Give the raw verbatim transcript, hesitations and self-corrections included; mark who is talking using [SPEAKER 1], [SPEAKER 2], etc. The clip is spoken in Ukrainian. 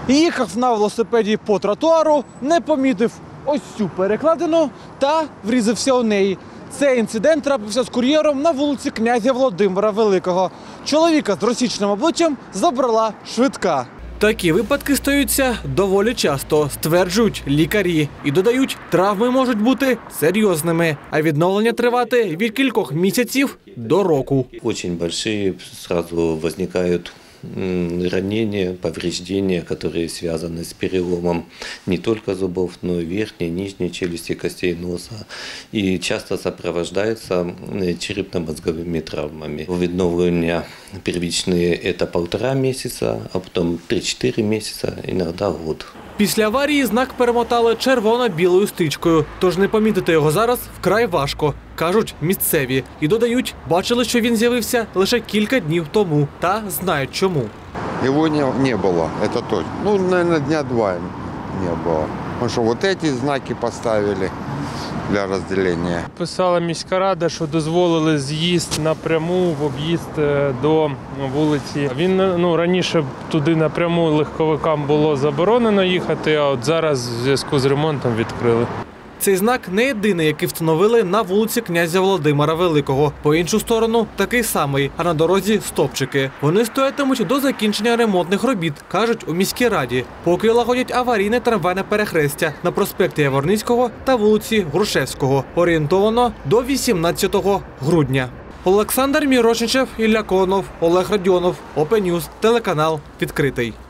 [SPEAKER 1] Їхав на велосипеді по тротуару, не помітив ось цю перекладину та врізався у неї. Цей інцидент трапився з кур'єром на вулиці князя Володимира Великого. Чоловіка з розсіченим обличчям забрала швидка. Такі випадки стаються доволі часто, стверджують лікарі. І додають, травми можуть бути серйозними, а відновлення тривати від кількох місяців до року.
[SPEAKER 2] Дуже великі одразу виникають ранения, повреждения, которые связаны с переломом не только зубов, но и верхней, нижней челюсти, костей носа. И часто сопровождаются черепно-мозговыми травмами. Відновлення первичные – это полтора месяца, а потом три-чотири месяца, иногда год.
[SPEAKER 1] Після аварії знак перемотали червоно-білою стрічкою, тож не помітити його зараз вкрай важко, кажуть місцеві. І додають, бачили, що він з'явився лише кілька днів тому, та знають чому.
[SPEAKER 3] Його не, не було, це точно. Ну, мабуть, дня два не було. Тому що вот ці знаки поставили для розділення.
[SPEAKER 4] Писала міська рада, що дозволили з'їзд напряму в об'їзд до вулиці. Він ну, раніше туди напряму легковикам було заборонено їхати, а от зараз в зв'язку з ремонтом відкрили.
[SPEAKER 1] Цей знак не єдиний, який встановили на вулиці князя Володимира Великого. По іншу сторону такий самий, а на дорозі стовпчики. Вони стоятимуть до закінчення ремонтних робіт, кажуть у міській раді. Поки лагодять аварійне трамвайне перехрестя на проспекті Яворницького та вулиці Грушевського. Орієнтовано до вісімнадцятого грудня. Олександр Мірошничев, Ілля Конов, Олег Радіонов, Опенюз, телеканал «Відкритий».